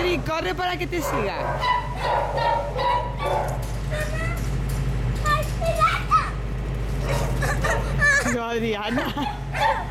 Adri, corre para que te siga. No, Adriana.